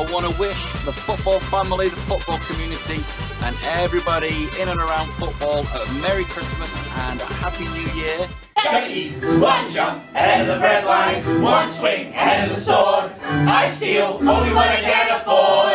I want to wish the football family, the football community, and everybody in and around football a Merry Christmas and a Happy New Year. Gonna eat one jump ahead of the bread line, one swing ahead of the sword. I steal only what I can afford.